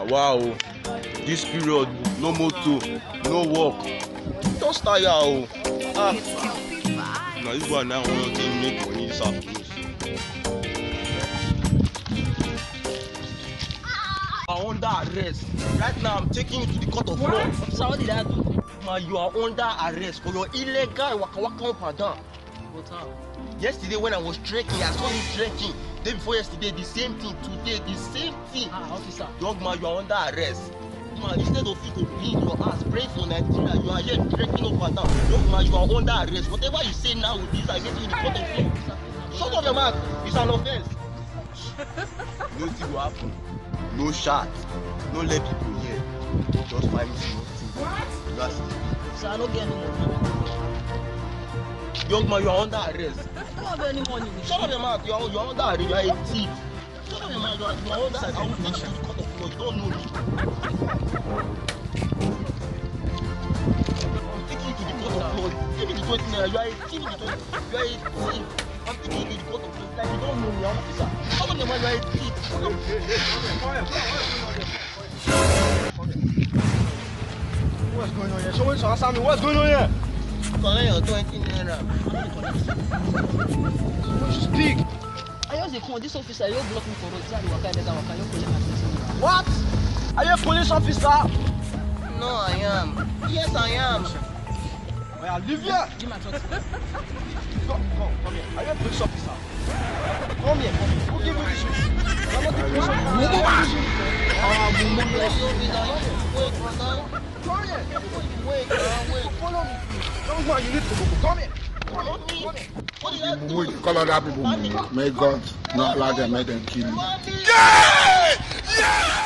Wow, this period, no motor, no work. Just tire o. Now this one now want to make money this afternoon. Under arrest. Right now I'm taking you to the court of law. Officer, what did I do? Man, you are under arrest for your illegal waka up and down. But how? Yesterday when I was trekking, I saw you trekking. Day before yesterday, the same thing. Today, the same thing. Officer. Young man, you are under arrest. Man, instead of you to be in your ass, praying for Nigeria, you are here trekking up and down. Young man, you are under arrest. Whatever you say now with this, I get you in the court of law. Shut up your mouth. It's an offense. Nothing will happen. No shot. No let people hear. Just 5 minutes. What? That's it. Officer, I don't get any money. Young man, you are under arrest. I don't have any money. Shut up your mouth. You are under arrest. You are a thief. Shut up your mouth. You are under arrest. I will take you to the court of law. You don't know me. I'm taking you to the court of law. Give me the 20 naira. You are a thief. You are a thief. I'm taking you to the court of law. Like you don't know me. I'm officer. Shut up your mouth. You are a thief. What's going on here? Someone answer me. What's going on here? Collect your 20 naira. Speak. I just dey come. This officer, you block me for road. Say I dey waka, you collect my 20 naira. What? Are you a police officer? No, I am. Yes, I am. Well, leave here. Give my 20. Come here. Are you a police officer? Come here. Who give you this shoes? I'm not a police officer. Come here. Wait. Follow me. Don't go. You need to go. Come here. Follow me. What did I do? We call other people. May God not allow them, make them kill you. Mommy! Yeah! Yeah!